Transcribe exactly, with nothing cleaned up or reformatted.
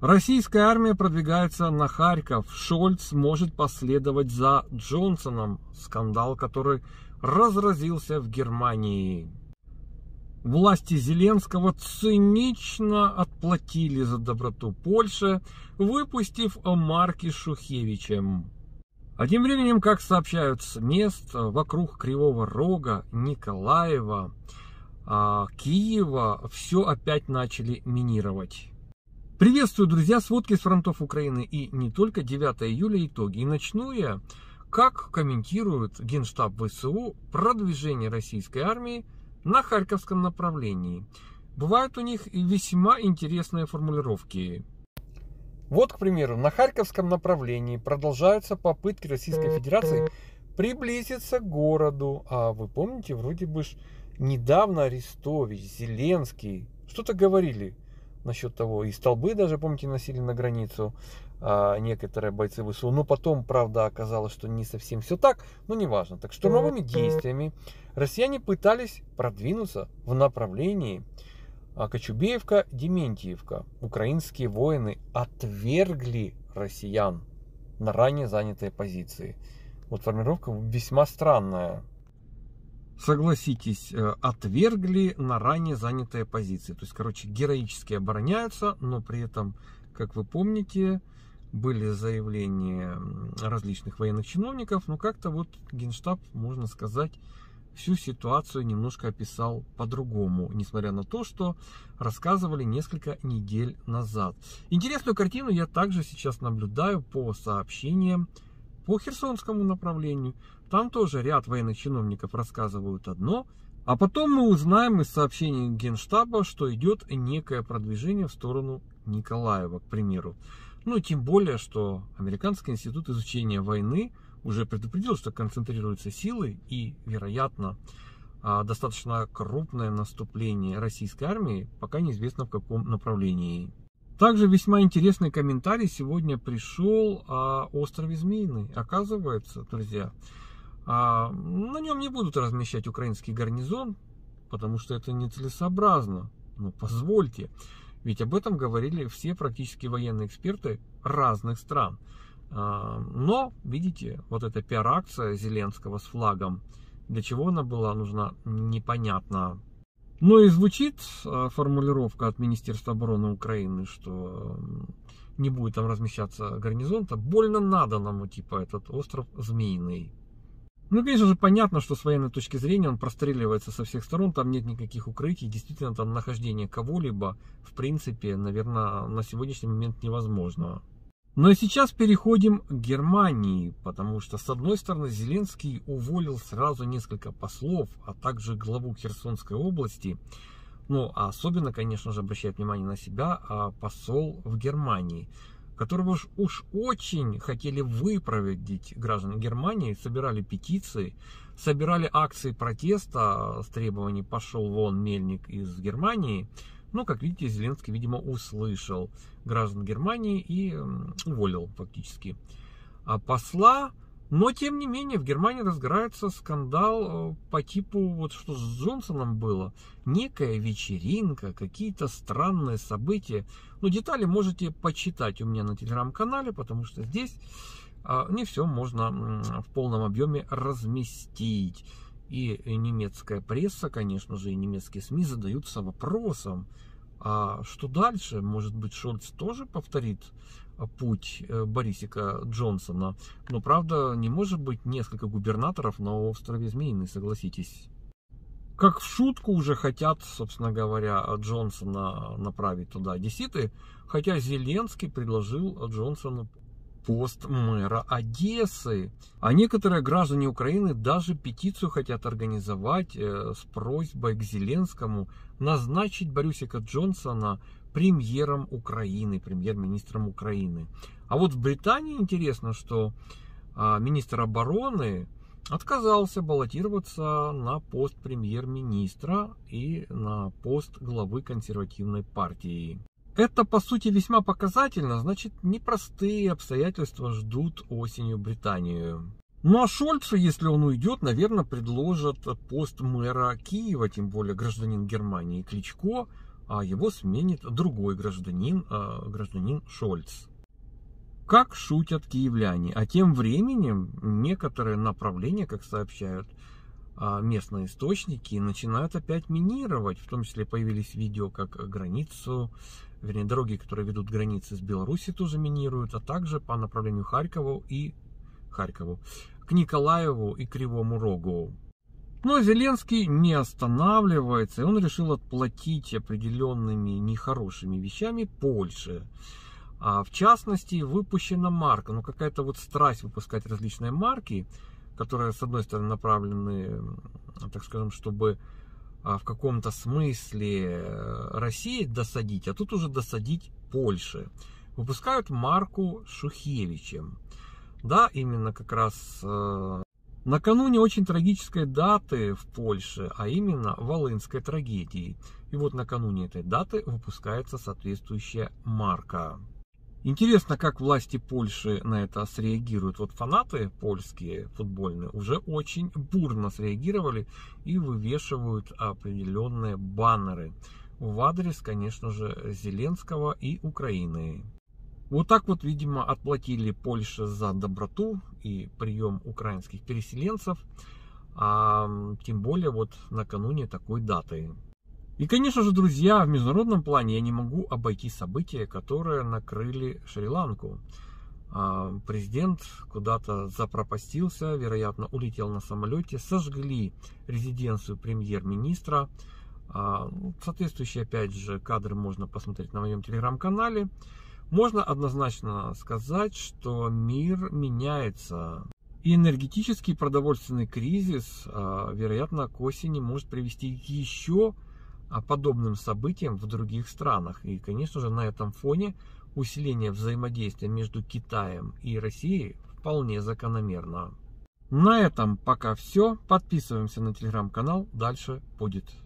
Российская армия продвигается на Харьков. Шольц может последовать за Джонсоном. Скандал, который разразился в Германии. Власти Зеленского цинично отплатили за доброту Польши, выпустив марки Шухевичем. А тем временем, как сообщают с мест, вокруг Кривого Рога, Николаева, Киева все опять начали минировать. Приветствую, друзья, сводки с фронтов Украины и не только. девятое июля итоги. И начну я, как комментирует Генштаб ВСУ продвижение российской армии на Харьковском направлении. Бывают у них весьма интересные формулировки. Вот, к примеру, на Харьковском направлении продолжаются попытки Российской Федерации приблизиться к городу. А вы помните, вроде бы ж недавно Арестович, Зеленский что-то говорили насчет того. И столбы даже, помните, носили на границу а, некоторые бойцы ВСУ. Но потом, правда, оказалось, что не совсем все так. Но неважно. Так штурмовыми действиями россияне пытались продвинуться в направлении Кочубеевка-Дементьевка. Украинские воины отвергли россиян на ранее занятые позиции. Вот формулировка весьма странная. Согласитесь, отвергли на ранее занятые позиции. То есть, короче, героически обороняются, но при этом, как вы помните, были заявления различных военных чиновников, но как-то вот Генштаб, можно сказать, всю ситуацию немножко описал по-другому, несмотря на то, что рассказывали несколько недель назад. Интересную картину я также сейчас наблюдаю по сообщениям по Херсонскому направлению. Там тоже ряд военных чиновников рассказывают одно, а потом мы узнаем из сообщений Генштаба, что идет некое продвижение в сторону Николаева, к примеру. Ну, тем более, что Американский институт изучения войны уже предупредил, что концентрируются силы и, вероятно, достаточно крупное наступление российской армии, пока неизвестно в каком направлении. Также весьма интересный комментарий сегодня пришел о острове Змеиный. Оказывается, друзья, на нем не будут размещать украинский гарнизон, потому что это нецелесообразно. Ну, позвольте. Ведь об этом говорили все практически военные эксперты разных стран. Но, видите, вот эта пиар-акция Зеленского с флагом, для чего она была нужна, непонятно. Ну и звучит формулировка от Министерства обороны Украины, что не будет там размещаться гарнизон-то. Больно надо нам, типа, этот остров Змеиный. Ну, конечно же, понятно, что с военной точки зрения он простреливается со всех сторон, там нет никаких укрытий, действительно, там нахождение кого-либо, в принципе, наверное, на сегодняшний момент невозможно. Но и сейчас переходим к Германии, потому что, с одной стороны, Зеленский уволил сразу несколько послов, а также главу Херсонской области. Ну, а особенно, конечно же, обращает внимание на себя а посол в Германии, которого уж, уж очень хотели выпроводить граждан Германии, собирали петиции, собирали акции протеста с требованием «пошел вон мельник из Германии». Но, как видите, Зеленский, видимо, услышал граждан Германии и уволил фактически посла. Но, тем не менее, в Германии разгорается скандал по типу, вот что с Джонсоном было. Некая вечеринка, какие-то странные события. Но детали можете почитать у меня на телеграм-канале, потому что здесь не все можно в полном объеме разместить. И немецкая пресса, конечно же, и немецкие СМИ задаются вопросом, а что дальше? Может быть, Шольц тоже повторит путь Борисика Джонсона? Но, правда, не может быть несколько губернаторов на острове Змеиный, согласитесь. Как в шутку уже хотят, собственно говоря, Джонсона направить туда одесситы, хотя Зеленский предложил Джонсону пост мэра Одессы. А некоторые граждане Украины даже петицию хотят организовать с просьбой к Зеленскому назначить Борисика Джонсона премьером Украины, премьер-министром Украины. А вот в Британии интересно, что министр обороны отказался баллотироваться на пост премьер-министра и на пост главы консервативной партии. Это, по сути, весьма показательно, значит, непростые обстоятельства ждут осенью Британию. Ну а Шольцу, если он уйдет, наверное, предложат пост мэра Киева, тем более гражданин Германии Кличко а его сменит другой гражданин, гражданин Шольц. Как шутят киевляне. А тем временем некоторые направления, как сообщают местные источники, начинают опять минировать. В том числе появились видео, как границу, вернее, дороги, которые ведут границы с Беларусью, тоже минируют, а также по направлению Харькову и Харькову, к Николаеву и Кривому Рогу. Но Зеленский не останавливается, и он решил отплатить определенными нехорошими вещами Польше. А в частности, выпущена марка, ну какая-то вот страсть выпускать различные марки, которые, с одной стороны, направлены, так скажем, чтобы в каком-то смысле России досадить, а тут уже досадить Польше. Выпускают марку Шухевичем. Да, именно как раз э, накануне очень трагической даты в Польше, а именно Волынской трагедии. И вот накануне этой даты выпускается соответствующая марка. Интересно, как власти Польши на это среагируют. Вот фанаты польские футбольные уже очень бурно среагировали и вывешивают определенные баннеры в адрес, конечно же, Зеленского и Украины. Вот так вот, видимо, отплатили Польше за доброту и прием украинских переселенцев, а тем более вот накануне такой даты. И, конечно же, друзья, в международном плане я не могу обойти события, которые накрыли Шри-Ланку. Президент куда-то запропастился, вероятно, улетел на самолете, сожгли резиденцию премьер-министра. Соответствующие, опять же, кадры можно посмотреть на моем телеграм-канале. Можно однозначно сказать, что мир меняется. И энергетический продовольственный кризис, вероятно, к осени может привести к еще подобным событиям в других странах. И, конечно же, на этом фоне усиление взаимодействия между Китаем и Россией вполне закономерно. На этом пока все. Подписываемся на телеграм-канал. Дальше будет.